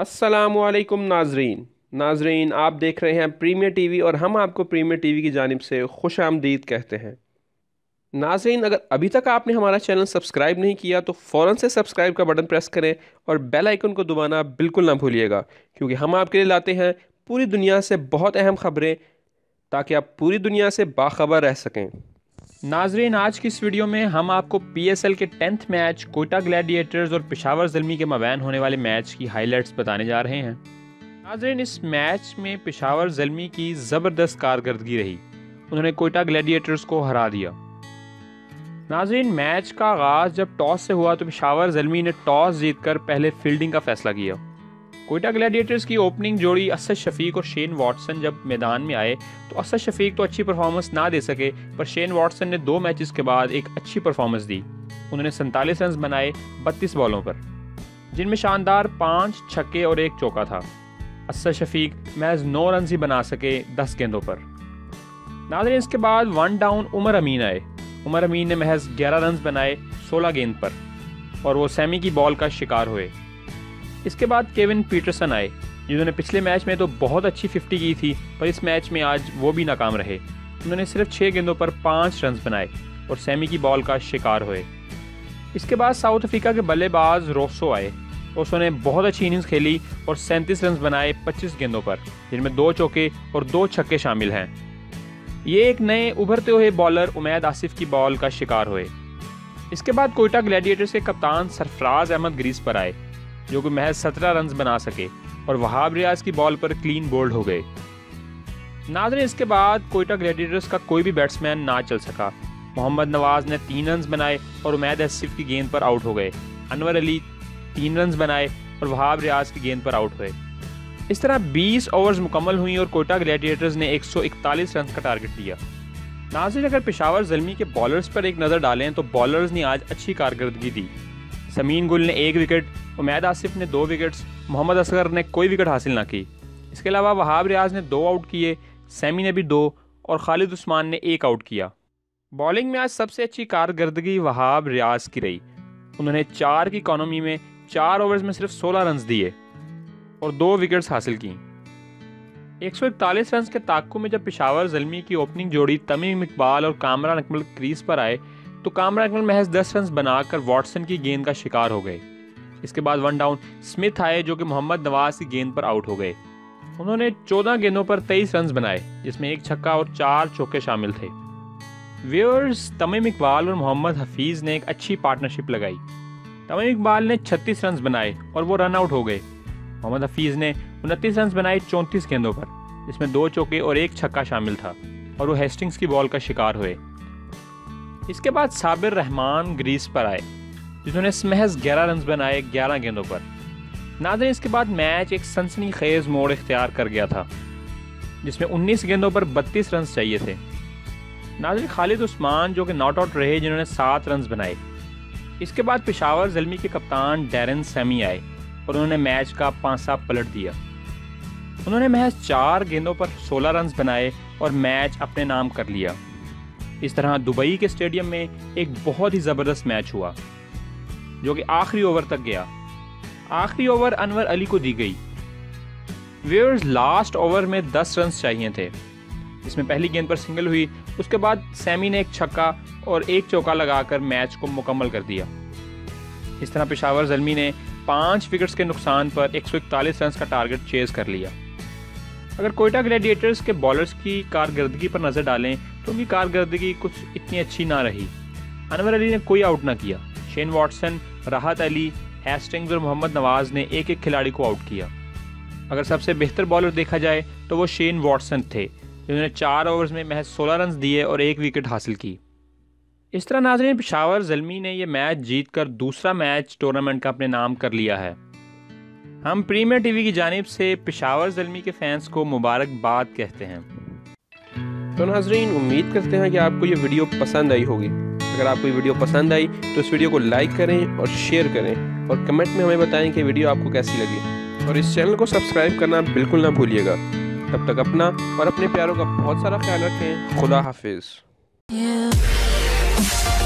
अस्सलामुअलैकुम नाजरीन आप देख रहे हैं प्रीमियर टीवी और हम आपको प्रीमियर टीवी की जानिब से खुश आमदीद कहते हैं। नाजरीन, अगर अभी तक आपने हमारा चैनल सब्सक्राइब नहीं किया तो फ़ौरन से सब्सक्राइब का बटन प्रेस करें और बेल आइकन को दबाना बिल्कुल ना भूलिएगा, क्योंकि हम आपके लिए लाते हैं पूरी दुनिया से बहुत अहम खबरें ताकि आप पूरी दुनिया से बाखबर रह सकें। नाजरीन, आज की इस वीडियो में हम आपको PSL के 10th मैच कोयटा ग्लैडिएटर्स और पेशावर ज़ल्मी के मबैन होने वाले मैच की हाइलाइट्स बताने जा रहे हैं। नाजरीन, इस मैच में पेशावर ज़ल्मी की ज़बरदस्त कारकर्दगी रही, उन्होंने कोयटा ग्लैडिएटर्स को हरा दिया। नाजरीन, मैच का आगाज़ जब टॉस से हुआ तो पेशावर ज़ल्मी ने टॉस जीतकर पहले फील्डिंग का फैसला किया। कोयटा ग्लैडिएटर्स की ओपनिंग जोड़ी असद शफीक और शेन वॉटसन जब मैदान में आए तो असद शफीक तो अच्छी परफॉर्मेंस ना दे सके, पर शेन वॉटसन ने 2 मैचेस के बाद एक अच्छी परफॉर्मेंस दी। उन्होंने 47 रन बनाए 32 बॉलों पर, जिनमें शानदार 5 छक्के और 1 चौका था। असद शफीक महज 9 रन ही बना सके 10 गेंदों पर। नाज़रीन, इसके बाद 1 डाउन उमर अमीन आए। उमर अमीन ने महज 11 रन बनाए 16 गेंद पर और वो सेमी की बॉल का शिकार हुए। इसके बाद केविन पीटरसन आए, जिन्होंने पिछले मैच में तो बहुत अच्छी 50 की थी, पर इस मैच में आज वो भी नाकाम रहे। उन्होंने सिर्फ 6 गेंदों पर 5 रन बनाए और सेमी की बॉल का शिकार हुए। इसके बाद साउथ अफ्रीका के बल्लेबाज रोसो आए। रोसो ने बहुत अच्छी इनिंग्स खेली और 37 रन बनाए 25 गेंदों पर, जिनमें 2 चौके और 2 छक्के शामिल हैं। ये एक नए उभरते हुए बॉलर उमैद आसिफ की बॉल का शिकार हुए। इसके बाद कोयटा ग्लैडिएटर्स के कप्तान सरफराज अहमद ग्रीस पर आए, जो कि महज 17 रन बना सके और वहाब रियाज की बॉल पर क्लीन बोल्ड हो गए। नाज़रीन, इसके बाद कोयटा ग्लैडिएटर्स का कोई भी बैट्समैन ना चल सका। मोहम्मद नवाज ने 3 रन बनाए और उमैद आसिफ की गेंद पर आउट हो गए। अनवर अली 3 रन बनाए और वहाब रियाज की गेंद पर आउट हुए। इस तरह 20 ओवर्स मुकम्मल हुई और कोयटा ग्लैडिएटर्स ने 141 रन का टारगेट दिया। नाज़रीन, अगर पेशावर ज़ल्मी के बॉलर्स पर एक नज़र डालें तो बॉलर्स ने आज अच्छी कारकर्दगी दी। समीन गुल ने 1 विकेट, उमैद आसिफ ने 2 विकेट्स, मोहम्मद असगर ने कोई विकेट हासिल ना की। इसके अलावा वहाब रियाज ने 2 आउट किए, सैमी ने भी 2 और खालिद उस्मान ने 1 आउट किया। बॉलिंग में आज सबसे अच्छी कारकर्दगी वहाब रियाज की रही। उन्होंने 4 की इकॉनमी में 4 ओवर्स में सिर्फ 16 रन दिए और 2 विकेट्स हासिल की। 141 रन के ताक्कु में जब पेशावर ज़ल्मी की ओपनिंग जोड़ी तमीम इकबाल और कामरान अकमल क्रीज पर आए तो कामरान अकमल महज 10 रन बनाकर वॉटसन की गेंद का शिकार हो गए। इसके बाद 1 डाउन स्मिथ आए, जो कि मोहम्मद नवाज की गेंद पर आउट हो गए। उन्होंने 14 गेंदों पर 23 रन बनाए, जिसमें 1 छक्का और 4 चौके शामिल थे। व्यूअर्स, तमीम इकबाल और मोहम्मद हफीज़ ने एक अच्छी पार्टनरशिप लगाई। तमीम इकबाल ने 36 रन बनाए और वो रन आउट हो गए। मोहम्मद हफीज़ ने 29 रन बनाए 34 गेंदों पर, जिसमें 2 चौके और 1 छक्का शामिल था और वो हेस्टिंग्स की बॉल का शिकार हुए। इसके बाद साबिर रहमान ग्रीस पर आए, जिन्होंने महज 11 रन बनाए 11 गेंदों पर। नाज़रीन, इसके बाद मैच एक सनसनीखेज मोड़ इख्तियार कर गया था, जिसमें 19 गेंदों पर 32 रन चाहिए थे। नाज़रीन, खालिद उस्मान जो कि नॉट आउट रहे, जिन्होंने 7 रन बनाए। इसके बाद पेशावर ज़ल्मी के कप्तान डैरन सैमी आए और उन्होंने मैच का पांसा पलट दिया। उन्होंने महज 4 गेंदों पर 16 रन बनाए और मैच अपने नाम कर लिया। इस तरह दुबई के स्टेडियम में एक बहुत ही ज़बरदस्त मैच हुआ, जो कि आखिरी ओवर तक गया। आखिरी ओवर अनवर अली को दी गई। व्यूअर्स, लास्ट ओवर में 10 रन चाहिए थे, इसमें पहली गेंद पर सिंगल हुई। उसके बाद सैमी ने 1 छक्का और 1 चौका लगाकर मैच को मुकम्मल कर दिया। इस तरह पेशावर ज़ल्मी ने 5 विकेट्स के नुकसान पर 141 रन का टारगेट चेज कर लिया। अगर कोयटा ग्लैडिएटर्स के बॉलर्स की कारकर्दगी पर नज़र डालें तो उनकी कारकर्दगी कुछ इतनी अच्छी ना रही। अनवर अली ने कोई आउट ना किया। शेन वॉटसन, राहत अली, हेस्टिंग्स और मोहम्मद नवाज ने एक एक खिलाड़ी को आउट किया। अगर सबसे बेहतर बॉलर देखा जाए तो वो शेन वॉटसन थे, जिन्होंने 4 ओवर्स में महज 16 रन दिए और 1 विकेट हासिल की। इस तरह नाज़रीन, पेशावर ज़ल्मी ने यह मैच जीतकर दूसरा मैच टूर्नामेंट का अपने नाम कर लिया है। हम प्रीमियर टीवी की जानिब से पेशावर ज़ल्मी के फैंस को मुबारकबाद कहते हैं। तो नाज़रीन, उम्मीद करते हैं कि आपको ये वीडियो पसंद आई होगी। अगर आपको ये वीडियो पसंद आई तो इस वीडियो को लाइक करें और शेयर करें और कमेंट में हमें बताएं कि वीडियो आपको कैसी लगी, और इस चैनल को सब्सक्राइब करना बिल्कुल ना भूलिएगा। तब तक अपना और अपने प्यारों का बहुत सारा ख्याल रखें। खुदा हाफिज़।